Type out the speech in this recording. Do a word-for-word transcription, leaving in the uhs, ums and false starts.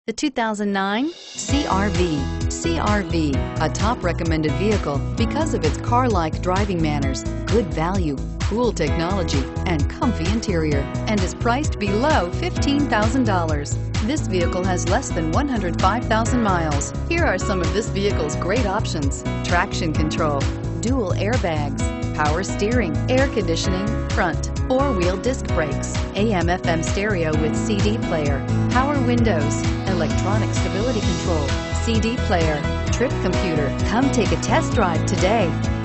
The two thousand nine C R V. C R V, a top recommended vehicle because of its car-like driving manners, good value, cool technology, and comfy interior, and is priced below fifteen thousand dollars. This vehicle has less than one hundred five thousand miles. Here are some of this vehicle's great options: traction control, dual airbags, power steering, air conditioning, front, four-wheel disc brakes, A M F M stereo with C D player, power windows, electronic stability control, C D player, trip computer. Come take a test drive today.